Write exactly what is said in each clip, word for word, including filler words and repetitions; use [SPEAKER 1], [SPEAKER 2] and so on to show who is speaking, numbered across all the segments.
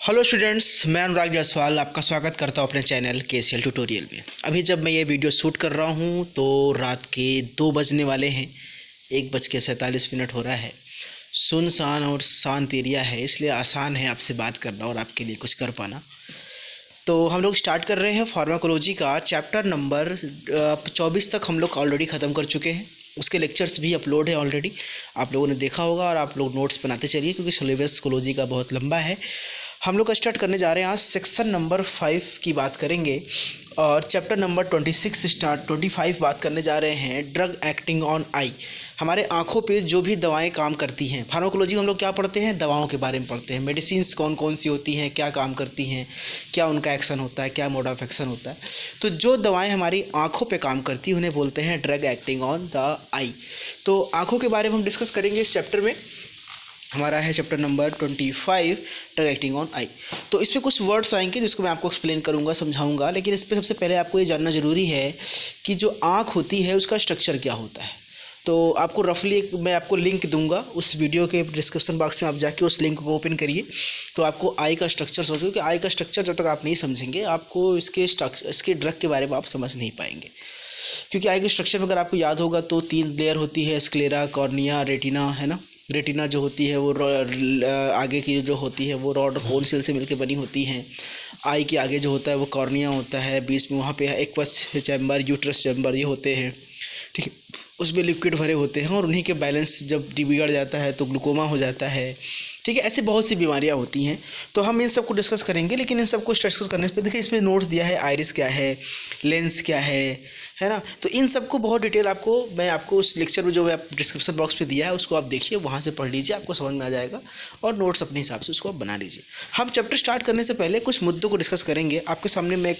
[SPEAKER 1] Hello students, मैं अनुराग जायसवाल आपका स्वागत करता हूं अपने चैनल के सी एल ट्यूटोरियल में। अभी जब मैं ये वीडियो शूट कर रहा हूं तो रात के दो बजने वाले हैं। एक बज के सैंतालीस मिनट हो रहा है। सुनसान और शांत एरिया है, इसलिए आसान है आपसे बात करना और आपके लिए कुछ कर पाना। तो हम लोग स्टार्ट कर रहे हैं फार्माकोलॉजी का चैप्टर नंबर चौबीस तक हम लोग ऑलरेडी ख़त्म कर चुके हैं। उसके लेक्चर्स भी अपलोड है ऑलरेडी, आप लोगों ने देखा होगा और आप लोग नोट्स बनाते चलिए क्योंकि सिलेबस कोलॉजी का बहुत लंबा है। हम लोग स्टार्ट करने जा रहे हैं आज सेक्शन नंबर फाइव की बात करेंगे और chapter number twenty six start twenty five बात करने जा रहे हैं ड्रग एक्टिंग ऑन आई। हमारे आँखों पे जो भी दवाएं काम करती हैं, फार्माकोलॉजी में हम लोग क्या पढ़ते हैं, दवाओं के बारे में पढ़ते हैं। मेडिसिन्स कौन कौन सी होती हैं, क्या काम करती हैं, क्या उनका एक्शन होता है, क्या मोड ऑफ एक्शन होता है। तो जो दवाएं हमारी आँखों पे काम करती हैं उन्हें बोलते हैं drug acting on the eye. तो आँखों के बारे में हम डिस्कस करेंगे इस चैप्टर में। हमारा है chapter number twenty five drug acting on eye. तो इसमें कुछ वर्ड्स आएंगे जिसको मैं आपको एक्सप्लेन करूंगा, समझाऊंगा, लेकिन इस पर सबसे पहले आपको ये जानना ज़रूरी है कि जो आँख होती है उसका स्ट्रक्चर क्या होता है। तो आपको रफली एक मैं आपको लिंक दूंगा, उस वीडियो के डिस्क्रिप्शन बॉक्स में आप जाके उस लिंक को ओपन करिए तो आपको आई का स्ट्रक्चर समझो कि आई का स्ट्रक्चर जब तक आप नहीं समझेंगे आपको इसके स्ट्रक्चर इसके ड्रग के बारे में आप समझ नहीं पाएंगे। क्योंकि आई के स्ट्रक्चर में अगर आपको याद होगा तो तीन लेयर होती है, स्क्लेरा, कॉर्निया, रेटिना, है ना। रेटिना जो होती है वो आगे की जो होती है वो रॉड होल सेल से मिलकर बनी होती हैं। आई के आगे जो होता है वो कॉर्निया होता है, बीच में वहाँ पे एक्वस चैम्बर, यूट्रस चैम्बर ये होते हैं, ठीक है। उसमें लिक्विड भरे होते हैं और उन्हीं के बैलेंस जब बिगड़ जाता है तो ग्लूकोमा हो जाता है, ठीक है। ऐसे बहुत सी बीमारियां होती हैं। तो हम इन सब को डिस्कस करेंगे, लेकिन इन सब को डिस्कस करने से देखिए इसमें नोट्स दिया है आइरिस क्या है, लेंस क्या है है ना। तो इन सब को बहुत डिटेल आपको मैं आपको उस लेक्चर में जो मैं डिस्क्रिप्शन बॉक्स पे दिया है उसको आप देखिए, वहाँ से पढ़ लीजिए, आपको समझ में आ जाएगा और नोट्स अपने हिसाब से उसको आप बना लीजिए। हम चैप्टर स्टार्ट करने से पहले कुछ मुद्दों को डिस्कस करेंगे। आपके सामने मैं एक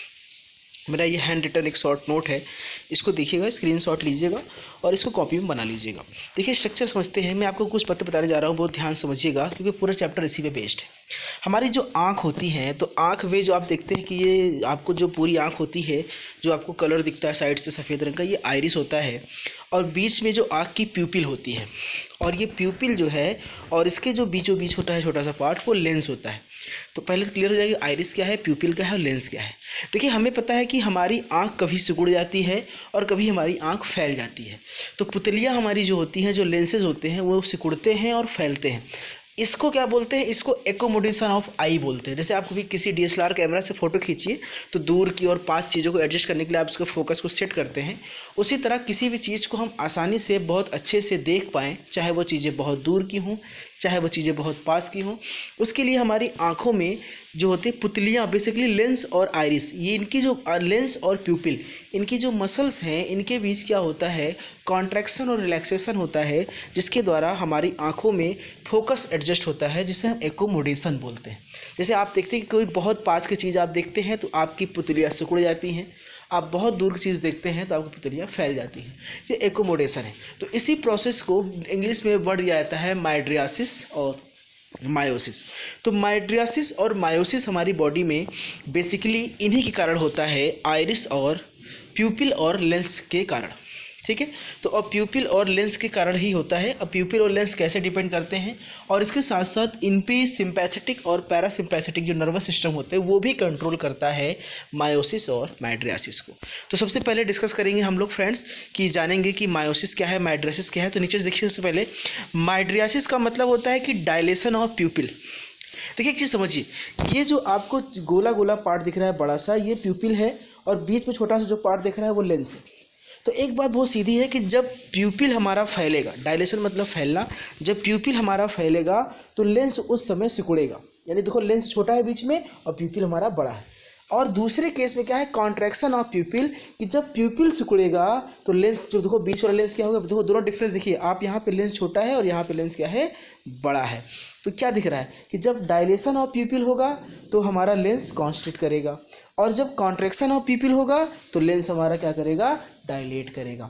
[SPEAKER 1] मेरा ये हैंड रिटन एक शॉर्ट नोट है, इसको देखिएगा, स्क्रीनशॉट लीजिएगा और इसको कॉपी में बना लीजिएगा। देखिए स्ट्रक्चर समझते हैं, मैं आपको कुछ पता बताने जा रहा हूँ, बहुत ध्यान समझिएगा क्योंकि पूरा चैप्टर इसी पे बेस्ड है। हमारी जो आँख होती है तो आँख में जो आप देखते हैं कि ये आपको जो पूरी आँख होती है, जो आपको कलर दिखता है साइड से सफ़ेद रंग का, ये आइरिस होता है। और बीच में जो आँख की प्यूपिल होती है और ये प्यूपिल जो है और इसके जो बीचों बीच होता है छोटा सा पार्ट वो लेंस होता है। तो पहले तो क्लियर हो जाएगी आइरिस क्या है, प्यूपिल क्या है और लेंस क्या है। देखिए हमें पता है कि हमारी आँख कभी सिकुड़ जाती है और कभी हमारी आँख फैल जाती है। तो पुतलियाँ हमारी जो होती हैं, जो लेंसेज होते हैं वो सिकुड़ते हैं और फैलते हैं। इसको क्या बोलते हैं, इसको एकोमोडेशन ऑफ आई बोलते हैं। जैसे आप कभी किसी D S L R camera से फ़ोटो खींचिए तो दूर की और पास चीज़ों को एडजस्ट करने के लिए आप उसके फोकस को सेट करते हैं। उसी तरह किसी भी चीज़ को हम आसानी से बहुत अच्छे से देख पाएँ, चाहे वो चीज़ें बहुत दूर की हों चाहे वो चीज़ें बहुत पास की हों, उसके लिए हमारी आँखों में जो होती है पुतलियाँ, बेसिकली लेंस और आइरिस, ये इनकी जो लेंस और प्यूपिल, इनकी जो मसल्स हैं इनके बीच क्या होता है, कॉन्ट्रैक्शन और रिलैक्सेशन होता है, जिसके द्वारा हमारी आँखों में फोकस एडजस्ट होता है, जिसे हम एकोमोडेशन बोलते हैं। जैसे आप देखते हैं कि कोई बहुत पास की चीज़ आप देखते हैं तो आपकी पुतलियाँ सिकुड़ जाती हैं, आप बहुत दूर की चीज़ देखते हैं तो आपकी पुतलियाँ फैल जाती हैं, ये एकोमोडेशन है। तो इसी प्रोसेस को इंग्लिश में वर्ड दिया जाता है माइड्रियासिस और मायोसिस। तो माइड्रियासिस और मायोसिस हमारी बॉडी में बेसिकली इन्हीं के कारण होता है, आइरिस और प्यूपिल और लेंस के कारण, ठीक है। तो अब प्यूपिल और लेंस के कारण ही होता है। अब प्यूपिल और लेंस कैसे डिपेंड करते हैं और इसके साथ साथ इन पे सिंपैथेटिक और पैरासिम्पैथेटिक जो नर्वस सिस्टम होते हैं वो भी कंट्रोल करता है मायोसिस और माइड्रियासिस को। तो सबसे पहले डिस्कस करेंगे हम लोग फ्रेंड्स कि जानेंगे कि मायोसिस क्या है, माइड्रियासिस क्या है। तो नीचे देखिए, सबसे पहले माइड्रियासिस का मतलब होता है कि डायलेशन ऑफ प्यूपिल। देखिए एक चीज़ समझिए, ये जो आपको गोला गोला पार्ट दिख रहा है बड़ा सा, ये प्यूपिल है और बीच में छोटा सा जो पार्ट दिख रहा है वो लेंस है। तो एक बात बहुत सीधी है कि जब प्यूपिल हमारा फैलेगा, डायलेशन मतलब फैलना, जब प्यूपिल हमारा फैलेगा तो लेंस उस समय सिकुड़ेगा। यानी देखो लेंस छोटा है बीच में और प्यूपिल हमारा बड़ा है। और दूसरे केस में क्या है, कॉन्ट्रैक्शन ऑफ प्यूपिल, कि जब प्यूपिल सिकुड़ेगा तो लेंस जो देखो बीच वाला लेंस क्या होगा, देखो दोनों डिफरेंस देखिए, आप यहाँ पे लेंस छोटा है और यहाँ पे लेंस क्या है, बड़ा है। तो क्या दिख रहा है कि जब डायलेशन ऑफ प्यूपिल होगा तो हमारा लेंस कॉन्स्ट्रिक्ट करेगा और जब कॉन्ट्रैक्शन ऑफ प्यूपिल होगा तो लेंस हमारा क्या करेगा, डायलेट करेगा,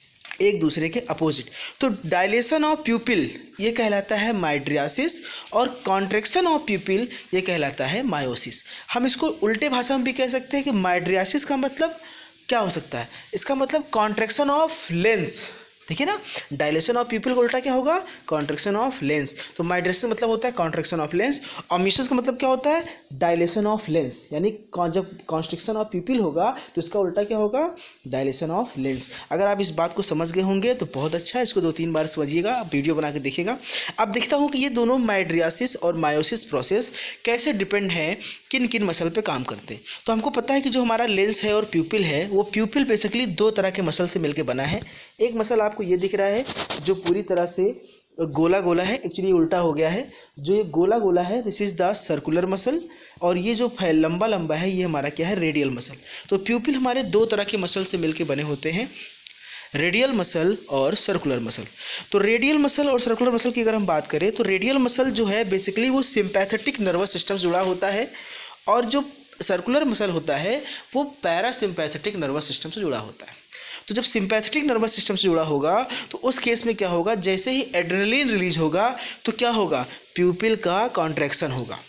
[SPEAKER 1] एक दूसरे के अपोजिट। तो डायलेशन ऑफ प्यूपिल ये कहलाता है माइड्रियासिस और कॉन्ट्रैक्शन ऑफ प्यूपिल ये कहलाता है मायोसिस। हम इसको उल्टे भाषा में भी कह सकते हैं कि माइड्रियासिस का मतलब क्या हो सकता है, इसका मतलब कॉन्ट्रैक्शन ऑफ लेंस, देखिए ना, डायलेशन ऑफ प्यूपिल का उल्टा क्या होगा, कॉन्ट्रैक्शन ऑफ लेंस। तो माइग्रेशन मतलब होता है कॉन्ट्रैक्शन ऑफ लेंस, और म्यूसिस का मतलब क्या होता है, डायलेशन ऑफ लेंस। यानी जब कॉन्स्ट्रिक्शन ऑफ प्यूपिल होगा तो इसका उल्टा क्या होगा, डायलेशन ऑफ लेंस। अगर आप इस बात को समझ गए होंगे तो बहुत अच्छा है, इसको दो तीन बार समझिएगा, आप वीडियो बना के देखिएगा। अब देखता हूँ कि ये दोनों माइड्रियासिस और मायोसिस प्रोसेस कैसे डिपेंड है, किन किन मसल पे काम करते हैं। तो हमको पता है कि जो हमारा लेंस है और प्यूपिल है, वो प्यूपिल बेसिकली दो तरह के मसल से मिलकर बना है। एक मसल आपको ये दिख रहा है जो पूरी तरह से गोला गोला है, एक्चुअली उल्टा हो गया है। जो ये गोला गोला है this is the circular muscle, और ये जो लंबा लंबा है ये हमारा क्या है, रेडियल मसल। तो प्यूपिल हमारे दो तरह के मसल से मिलकर बने होते हैं, रेडियल मसल और सर्कुलर मसल। तो रेडियल मसल और सर्कुलर मसल की अगर हम बात करें तो रेडियल मसल जो है बेसिकली वो सिंपैथेटिक नर्वस सिस्टम से जुड़ा होता है, और जो सर्कुलर मसल होता है वो पैरासिम्पैथेटिक नर्वस सिस्टम से जुड़ा होता है। तो जब सिंपैथेटिक नर्वस सिस्टम से जुड़ा होगा तो उस केस में क्या होगा, जैसे ही एड्रेनलिन रिलीज होगा तो क्या होगा, प्यूपिल का कॉन्ट्रैक्शन होगा।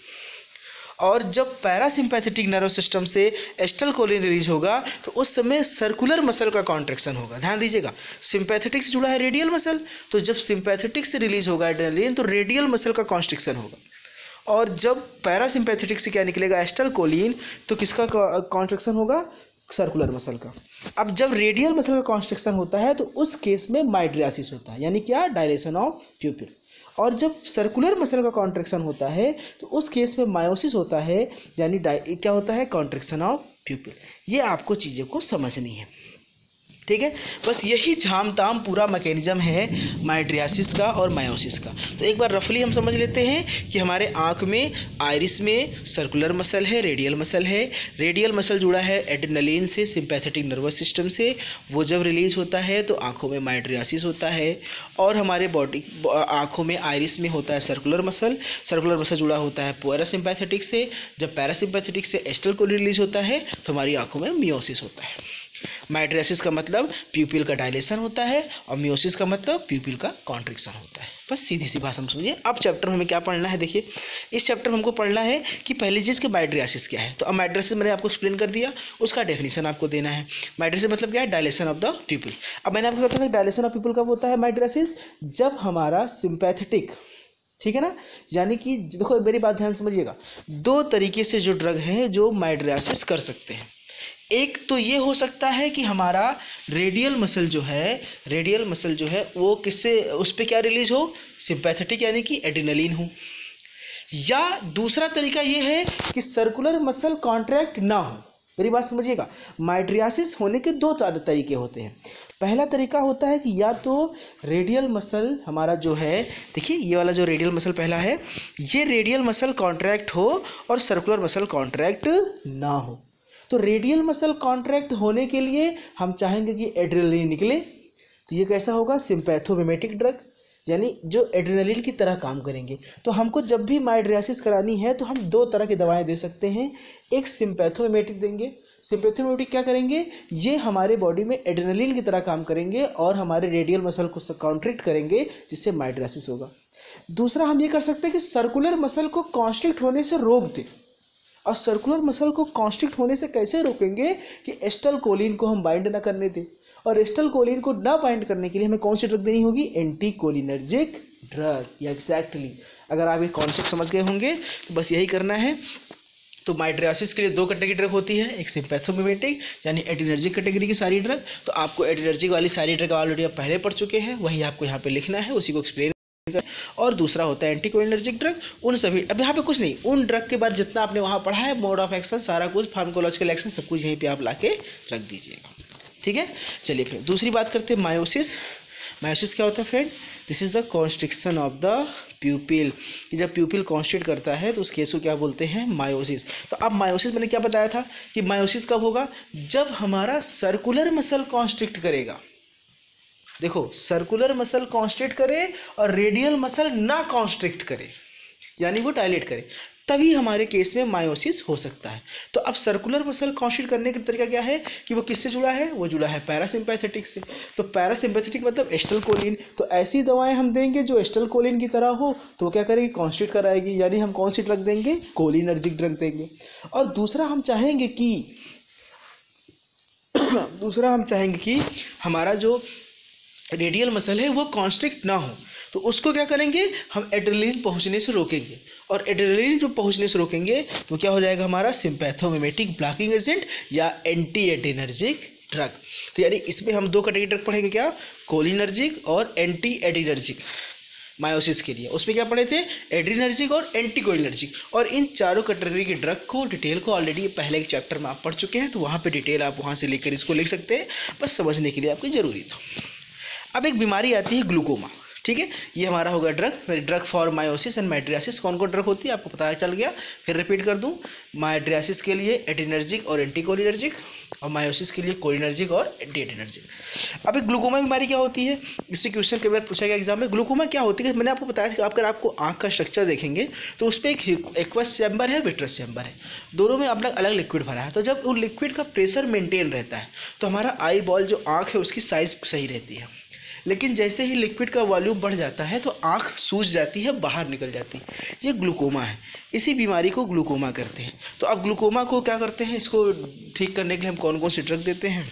[SPEAKER 1] और जब पैरासिम्पैथेटिक नर्वस सिस्टम से एसिटाइलकोलिन रिलीज होगा तो उस समय सर्कुलर मसल का कॉन्ट्रैक्शन होगा। ध्यान दीजिएगा, सिंपैथेटिक से जुड़ा है रेडियल मसल, तो जब सिंपैथेटिक से रिलीज होगा एड्रेनलिन तो रेडियल मसल का कॉन्स्ट्रिक्शन होगा, और जब पैरासिम्पैथेटिक से क्या निकलेगा, एसिटाइलकोलिन, तो किसका कॉन्ट्रैक्शन होगा, सर्कुलर मसल का। अब जब रेडियल मसल का कॉन्स्ट्रिक्शन होता है तो उस केस में माइड्रियासिस होता है, यानी क्या, डायलेशन ऑफ प्यूपिल। और जब सर्कुलर मसल का कॉन्ट्रैक्शन होता है तो उस केस में मायोसिस होता है, यानी क्या होता है, कॉन्ट्रैक्शन ऑफ प्यूपिल। ये आपको चीज़ों को समझनी है, ठीक है। बस यही झाम ताम पूरा मैकेनिज्म है माइड्रियासिस का और मायोसिस का। तो एक बार रफली हम समझ लेते हैं कि हमारे आँख में, आइरिस में सर्कुलर मसल है, रेडियल मसल है। रेडियल मसल जुड़ा है एड्रेनलिन से, सिंपैथेटिक नर्वस सिस्टम से। वो जब रिलीज होता है तो आँखों में माइड्रियासिस होता है, और हमारे बॉडी आँखों में, आइरिस में होता है सर्कुलर मसल। सर्कुलर मसल जुड़ा होता है पैरासिम्पैथेटिक से। जब पैरासिम्पैथेटिक से एसिटाइलकोलिन रिलीज होता है तो हमारी आँखों में मियोसिस होता है। माइड्रियासिस का मतलब प्यूपिल का डायलेशन होता है, और मियोसिस का मतलब प्यूपिल का कॉन्ट्रैक्शन होता है। बस सीधी सी भाषा में समझिए। अब चैप्टर में हमें क्या पढ़ना है, देखिए इस चैप्टर में हमको पढ़ना है कि पहली चीज़ कि माइड्रियासिस क्या है। तो अब माइड्रियासिस मैंने आपको एक्सप्लेन कर दिया, उसका डेफिनेशन आपको देना है। माइड्रियासिस मतलब क्या है, डायलेशन ऑफ द प्यूपिल। अब मैंने आपको बताया डायलेशन ऑफ प्यूपिल कब होता है माइड्रियासिस, जब हमारा सिंपैथेटिक, ठीक है ना, यानी कि देखो मेरी बात ध्यान समझिएगा, दो तरीके से जो ड्रग हैं जो माइड्रियासिस कर सकते हैं। एक तो ये हो सकता है कि हमारा रेडियल मसल जो है, रेडियल मसल जो है वो किससे, उस पर क्या रिलीज हो, सिंपैथेटिक यानी कि एड्रेनलिन हो। या दूसरा तरीका ये है कि सर्कुलर मसल कॉन्ट्रैक्ट ना हो। मेरी बात समझिएगा, माइड्रियासिस होने के दो तरीके होते हैं। पहला तरीका होता है कि या तो रेडियल मसल हमारा जो है, देखिए ये वाला जो रेडियल मसल पहला है, ये रेडियल मसल कॉन्ट्रैक्ट हो और सर्कुलर मसल कॉन्ट्रैक्ट ना हो। तो रेडियल मसल कॉन्ट्रैक्ट होने के लिए हम चाहेंगे कि एड्रेनलिन निकले, तो ये कैसा होगा, सिंपैथोमिमेटिक ड्रग, यानी जो एड्रेनलिन की तरह काम करेंगे। तो हमको जब भी माइड्रियासिस करानी है तो हम दो तरह की दवाएं दे सकते हैं। एक सिंपैथोमिमेटिक देंगे। सिंपैथोमिमेटिक क्या करेंगे, ये हमारे बॉडी में एड्रेनलिन की तरह काम करेंगे और हमारे रेडियल मसल को कॉन्ट्रैक्ट करेंगे, जिससे माइड्रियासिस होगा। दूसरा हम ये कर सकते हैं कि सर्कुलर मसल को कॉन्स्ट्रिक्ट होने से रोक दें। और सर्कुलर मसल को कॉन्स्ट्रिक्ट होने से कैसे रोकेंगे कि एसिटाइलकोलिन को हम बाइंड ना करने दें। और एसिटाइलकोलिन को ना बाइंड करने के लिए हमें कौन सी ड्रग देनी होगी, एंटीकोलिनर्जिक ड्रग। या एग्जैक्टली अगर आप ये कॉन्सेप्ट समझ गए होंगे तो बस यही करना है। तो माइड्रियासिस के लिए दो कैटेगरी ड्रग होती है, एक सिंपैथोमिमेटिक यानी एड्रेनर्जिक कैटेगरी की सारी ड्रग। तो आपको एड्रेनर्जिक वाली सारी ड्रग ऑलरेडी आप पहले पढ़ चुके हैं, वही आपको यहाँ पे लिखना है, उसी को एक्सप्लेन। और दूसरा होता है एंटीकोलिनर्जिक ड्रग। उन सभी, अब यहाँ पे कुछ नहीं, उन ड्रग के बाद जितना आपने वहाँ पढ़ा है, मोड ऑफ एक्शन, सारा कुछ, फार्माकोलॉजिकल एक्शन, सब कुछ यहीं पे आप लाके रख दीजिएगा, ठीक है। चलिए फिर दूसरी बात करते हैं, मायोसिस। मायोसिस क्या होता है friend, this is the constriction of the pupil. जब प्यूपिल कॉन्स्ट्रिक्ट करता है तो उस केस को क्या बोलते हैं, मायोसिस। तो अब मायोसिस मैंने क्या बताया था कि मायोसिस कब होगा, जब हमारा सर्कुलर मसल कॉन्स्ट्रिक्ट करेगा। देखो, सर्कुलर मसल कॉन्स्ट्रिक्ट करे और रेडियल मसल ना कॉन्स्ट्रिक्ट करे, यानी वो डायलेट करे, तभी हमारे केस में मायोसिस हो सकता है। तो अब सर्कुलर मसल कॉन्स्ट्रिक्ट करने का तरीका क्या है कि वो किससे जुड़ा है, वो जुड़ा है पैरासिम्पैथेटिक से। तो पैरासिम्पैथेटिक मतलब एसिटाइलकोलिन। तो ऐसी दवाएं हम देंगे जो एसिटाइलकोलिन की तरह हो, तो वो क्या करेगी, कॉन्स्ट्रिक्ट कराएगी, यानी हम कौन सी ड्रग देंगे, कोलिनर्जिक ड्रग देंगे। और दूसरा हम चाहेंगे कि दूसरा हम चाहेंगे कि हमारा जो रेडियल मसल है वो कॉन्स्ट्रिक्ट ना हो, तो उसको क्या करेंगे, हम एड्रेनलिन पहुंचने से रोकेंगे। और एड्रेनलिन जो पहुंचने से रोकेंगे तो क्या हो जाएगा हमारा सिंपैथोमिमेटिक ब्लॉकिंग एजेंट या एंटी एड्रेनर्जिक ड्रग। तो यानी इसमें हम दो कैटेगरी ड्रग पढ़ेंगे, क्या, कोलिनर्जिक और एंटी एड्रेनर्जिक मायोसिस के लिए। उसमें क्या पढ़े थे, एड्रीनर्जिक और एंटीकोलिनर्जिक। और इन चारों कैटेगरी के ड्रग को डिटेल को ऑलरेडी पहले एक चैप्टर में आप पढ़ चुके हैं, तो वहाँ पे डिटेल आप वहाँ से लेकर इसको लिख सकते हैं, बस समझने के लिए आपको ज़रूरी था। अब एक बीमारी आती है ग्लूकोमा, ठीक है, ये हमारा होगा drug drug for miosis and mydriasis. कौन कौन ड्रग होती है आपको पता चल गया, फिर रिपीट कर दूं। माइड्रियासिस के लिए एड्रीनर्जिक और एंटीकोलिनर्जिक, और मायोसिस के लिए कोलिनर्जिक और एंटी एड्रीनर्जिक। अब एक ग्लूकोमा बीमारी क्या होती है, इस पर क्वेश्चन कई बार पूछा गया एग्जाम में। ग्लूकोमा क्या होती है, मैंने आपको बताया कि अगर आपको आँख का स्ट्रक्चर देखेंगे तो उस पर एक एक्वस चैम्बर है, विट्रस चैम्बर है, दोनों में अपना अलग लिक्विड भरा है। तो जब उन लिक्विड का प्रेशर मेंटेन रहता है तो हमारा आई बॉल जो आँख है उसकी साइज सही रहती है। लेकिन जैसे ही लिक्विड का वॉल्यूम बढ़ जाता है तो आँख सूज जाती है, बाहर निकल जाती है। ये ग्लूकोमा है, इसी बीमारी को ग्लूकोमा करते हैं। तो अब ग्लूकोमा को क्या करते हैं, इसको ठीक करने के लिए हम कौन कौन सी ड्रग देते हैं,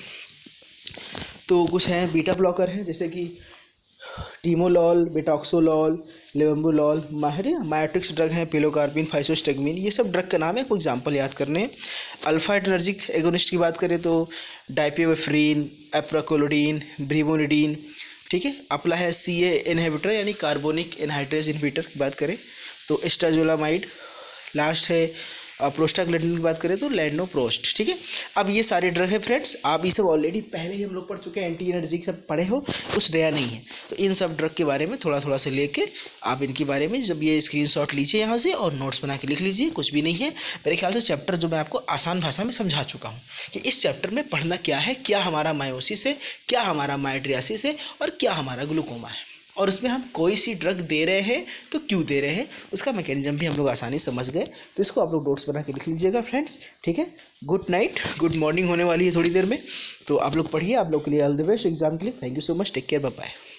[SPEAKER 1] तो कुछ हैं बीटा ब्लॉकर हैं, जैसे कि timolol, betaxolol, levobunolol, miotics drug हैं, पिलोकार्पिन, फाइसोस्टेगमिन, ये सब ड्रग का नाम है, कोई एग्जाम्पल याद करने हैं। अल्फा एडर्जिक एगोनिस्ट की बात करें तो डाइपियोफ्रीन, एप्राकोलोडीन, ब्रीमोनिडीन, ठीक है। अपला है सी ए इनहिबिटर यानी कार्बोनिक एनहाइड्रेज इनहिबिटर की बात करें तो एस्टाजोलामाइड। लास्ट है प्रोस्टाग्लैंडिन की बात करें तो लैंडोप्रोस्ट, ठीक है। अब ये सारे ड्रग है फ्रेंड्स, आप ये सब ऑलरेडी पहले ही हम लोग पढ़ चुके हैं, एंटी एनर्जिक सब पढ़े हो, कुछ नया नहीं है। तो इन सब ड्रग के बारे में थोड़ा थोड़ा से लेके आप इनके बारे में जब ये स्क्रीनशॉट लीजिए यहाँ से और नोट्स बना के लिख लीजिए, कुछ भी नहीं है। मेरे ख्याल से चैप्टर जो मैं आपको आसान भाषा में समझा चुका हूँ कि इस चैप्टर में पढ़ना क्या है, क्या हमारा मायोसिस है, क्या हमारा माइड्रियासिस है और क्या हमारा ग्लूकोमा है, और उसमें हम कोई सी ड्रग दे रहे हैं तो क्यों दे रहे हैं, उसका मैकेनिज्म भी हम लोग आसानी समझ गए। तो इसको आप लोग नोट्स बना के लिख लीजिएगा फ्रेंड्स, ठीक है। गुड नाइट, गुड मॉर्निंग होने वाली है थोड़ी देर में, तो आप लोग पढ़िए। आप लोग के लिए ऑल द बेस्ट एग्जाम के लिए। Thank you so much, take care, bye bye.